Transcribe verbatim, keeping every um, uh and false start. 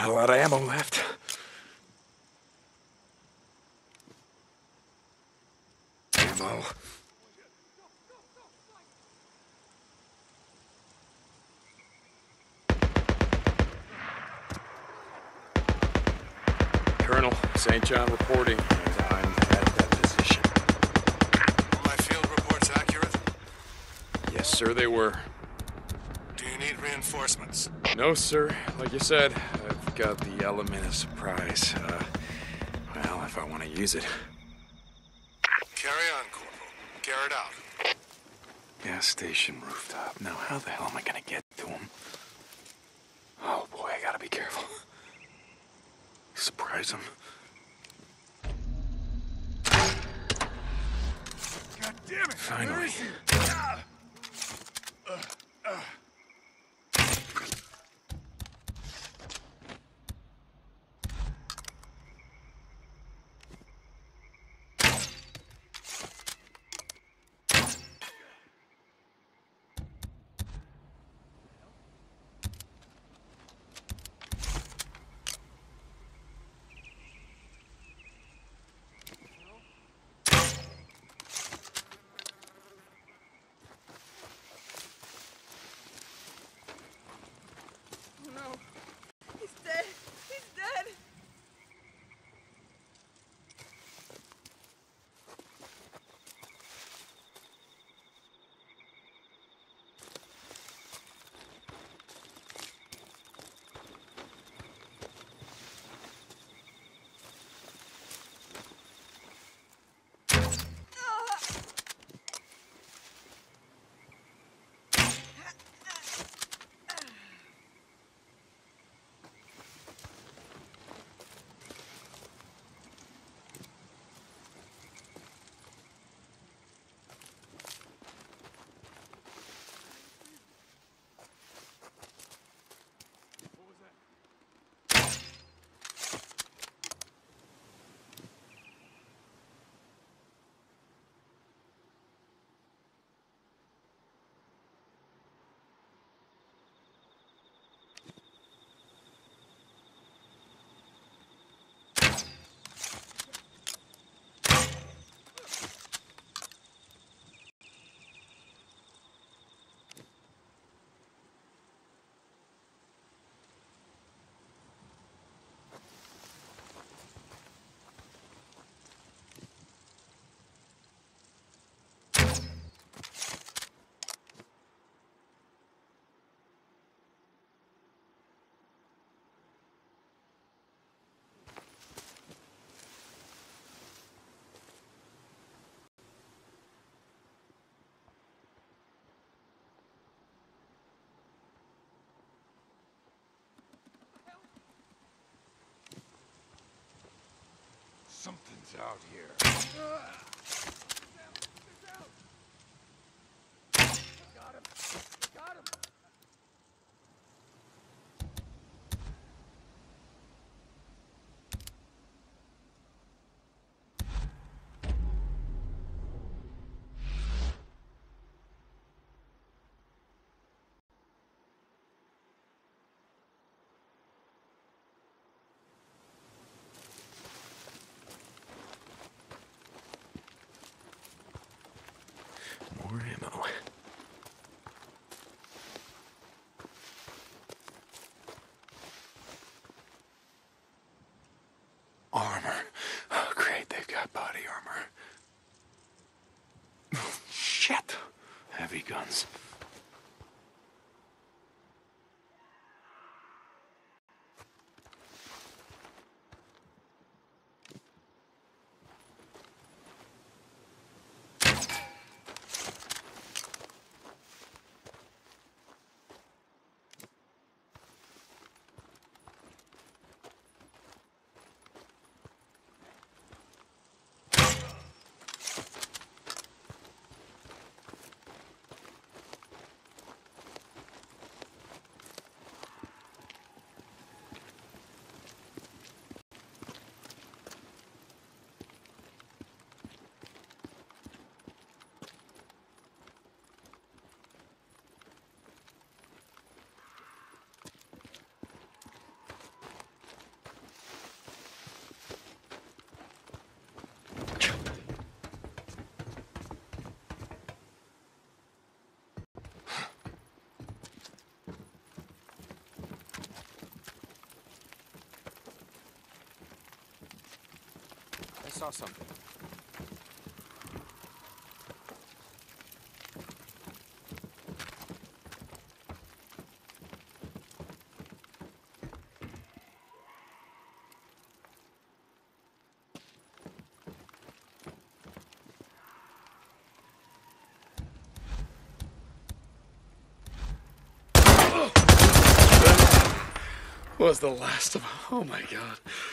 Not a lot of ammo left. Ammo. Colonel, Saint John reporting. I'm at that position. Are my field reports accurate? Yes, sir, they were. Do you need reinforcements? No, sir. Like you said, I've got the element of surprise. Uh, well, if I want to use it. Carry on, Corporal. Garrett out. Gas station rooftop. Now, how the hell am I gonna get to him? Oh boy, I gotta be careful. Surprise him. God damn it! Finally. Where is he? Ah! Uh, uh. Something's out here. Got him! Got him! More ammo. Armor. Oh, great, they've got body armor. Oh, shit. Heavy guns. saw something. Was the last of them. Oh my God.